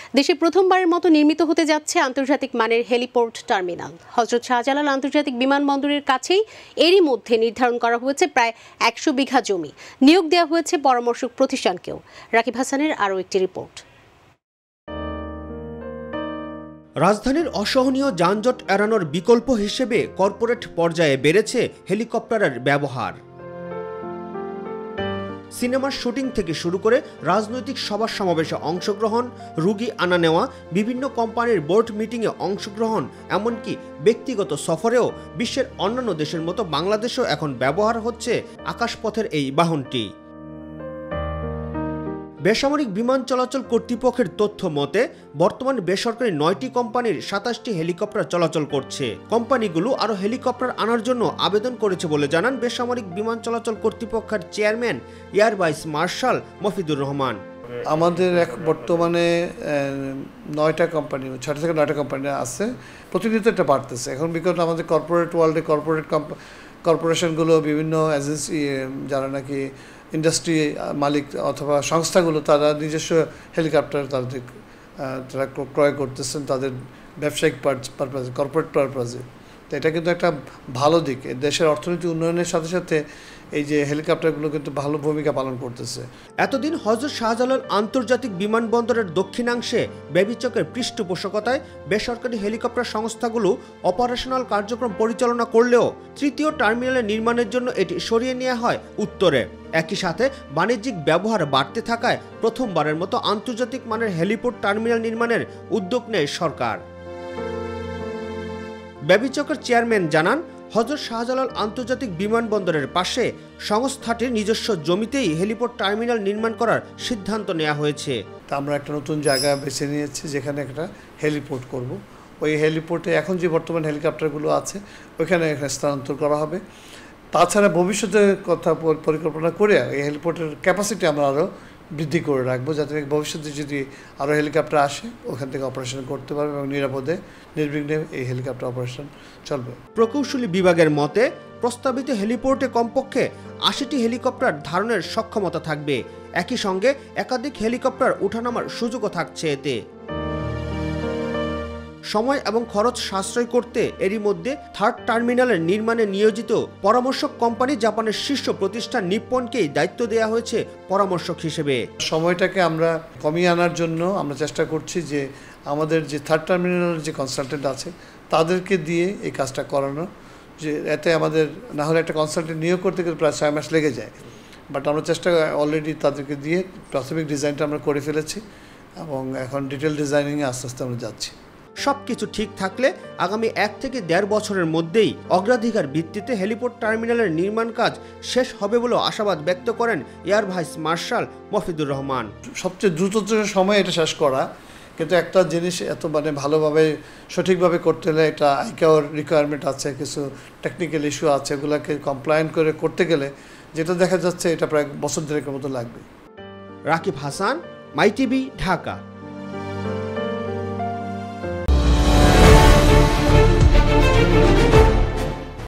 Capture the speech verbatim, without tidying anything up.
দেশে প্রথমবারের মতো নির্মিত হতে যাচ্ছে আন্তর্জাতিক মানের হেলিপোর্ট টার্মিনাল। হযরত শাহজালাল আন্তর্জাতিক বিমানবন্দরের কাছেই এরই মধ্যে নির্ধারণ করা হয়েছে প্রায় একশো বিঘা জমি। নিয়োগ দেওয়া হয়েছে পরামর্শক প্রতিষ্ঠানকেও। রাকিব হাসানের আরও একটি রিপোর্ট। রাজধানীর অসহনীয় যানজট এড়ানোর বিকল্প হিসেবে কর্পোরেট পর্যায়ে বেড়েছে হেলিকপ্টারের ব্যবহার। সিনেমার শুটিং থেকে শুরু করে রাজনৈতিক সভা সমাবেশে অংশগ্রহণ, রুগী আনা নেওয়া, বিভিন্ন কোম্পানির বোর্ড মিটিংয়ে অংশগ্রহণ, এমনকি ব্যক্তিগত সফরেও বিশ্বের অন্যান্য দেশের মতো বাংলাদেশেও এখন ব্যবহার হচ্ছে আকাশপথের এই বাহনটি। বেসামরিক বিমান চলাচল কর্তৃপক্ষের তথ্য মতে বর্তমানে বেসরকারি নয়টি কোম্পানির সাতাশটি হেলিকপ্টার চলাচল করছে। কোম্পানিগুলো আরও হেলিকপ্টার আনার জন্য আবেদন করেছে বলে জানান বেসামরিক বিমান চলাচল কর্তৃপক্ষের chairman air vice marshal Mofidur Rahman. আমাদের এক বর্তমানে নয়টা কোম্পানি ছয়টা থেকে নয়টা কোম্পানি আছে, প্রতিনিয়ত এটা বাড়তেছে। এখন বিকজ আমাদের কর্পোরেট ওয়ার্ল্ডে কর্পোরেট কর্পোরেশনগুলো বিভিন্ন এজেন্সি যারা নাকি ইন্ডাস্ট্রি মালিক অথবা সংস্থাগুলো তারা নিজস্ব হেলিকপ্টার তাদের তারা ক্রয় করতেছেন তাদের ব্যবসায়িক পারপাসে, কর্পোরেট পারপাসে। তো এটা কিন্তু একটা ভালো দিক। দেশের অর্থনীতি উন্নয়নের সাথে সাথে এই যে হেলিকপ্টারগুলো কিন্তু ভালো ভূমিকা পালন করতেছে। এতদিন হযরত শাহজালাল আন্তর্জাতিক বিমানবন্দরের দক্ষিণাংশে বেবিচকের পৃষ্ঠপোষকতায় বেসরকারি হেলিকপ্টার সংস্থাগুলো অপারেশনাল কার্যক্রম পরিচালনা করলেও তৃতীয় টার্মিনালের নির্মাণের জন্য এটি সরিয়ে নেওয়া হয় উত্তরে। একই সাথে বাণিজ্যিক ব্যবহার বাড়তে থাকায় প্রথমবারের মতো আন্তর্জাতিক মানের হেলিপোর্ট টার্মিনাল নির্মাণের উদ্যোগ নেয় সরকার। বেবিচকের চেয়ারম্যান জানান, হযরত শাহজালাল আন্তর্জাতিক বিমানবন্দরের পাশে সংস্থাটির নিজস্ব জমিতেই হেলিপোর্ট টার্মিনাল নির্মাণ করার সিদ্ধান্ত নেওয়া হয়েছে। তা আমরা একটা নতুন জায়গা বেছে নিয়েছি যেখানে একটা হেলিপোর্ট করব। ওই হেলিপোর্টে এখন যে বর্তমান হেলিকপ্টারগুলো আছে ওইখানে স্থানান্তর করা হবে। তাছাড়া ভবিষ্যতে কথা পরিকল্পনা করে এই হেলিপোর্টের ক্যাপাসিটি আমরা আরও বৃদ্ধি করে রাখবো, যাতে ভবিষ্যতে যদি আরও হেলিকপ্টার আসে ওখান থেকে অপারেশন করতে পারবে এবং নিরাপদে নির্বিঘ্নে এই হেলিকপ্টার অপারেশন চলবে। প্রকৌশলী বিভাগের মতে প্রস্তাবিত হেলিপোর্টে কমপক্ষে আশিটি হেলিকপ্টার ধারণের সক্ষমতা থাকবে। একই সঙ্গে একাধিক হেলিকপ্টার ওঠানামার সুযোগও থাকছে এতে। সময় এবং খরচ সাশ্রয় করতে এরই মধ্যে থার্ড টার্মিনালের নির্মাণে নিয়োজিত পরামর্শক কোম্পানি জাপানের শীর্ষ প্রতিষ্ঠান নিপ্পনকেই দায়িত্ব দেওয়া হয়েছে পরামর্শক হিসেবে। সময়টাকে আমরা কমিয়ে আনার জন্য আমরা চেষ্টা করছি যে আমাদের যে থার্ড টার্মিনালের যে কনসালটেন্ট আছে তাদেরকে দিয়ে এই কাজটা করানো, যে এতে আমাদের না হলে একটা কনসালটেন্ট নিয়োগ করতে গেলে প্রায় ছয় মাস লেগে যায়। বাট আমরা চেষ্টা অলরেডি তাদেরকে দিয়ে প্রাথমিক ডিজাইনটা আমরা করে ফেলেছি এবং এখন ডিটেল ডিজাইনিংয়ে আস্তে আস্তে আমরা যাচ্ছি। সবকিছু ঠিক থাকলে আগামী এক থেকে দেড় বছরের মধ্যেই অগ্রাধিকার ভিত্তিতে হেলিপোর্ট টার্মিনালের নির্মাণ কাজ শেষ হবে বলে আশাবাদ ব্যক্ত করেন air vice marshal Mofidur Rahman. সবচেয়ে দ্রুত সময় এটা শেষ করা, কিন্তু একটা জিনিস এত মানে ভালোভাবে সঠিকভাবে করতে হলে এটা আইকাওর রিকোয়ারমেন্ট আছে, কিছু টেকনিক্যাল ইস্যু আছে, এগুলোকে কমপ্লায়েন্ট করে করতে গেলে যেটা দেখা যাচ্ছে এটা প্রায় বছর দেড়েকের মতো লাগবে। Rakib Hasan, my TV, Dhaka. Thank you.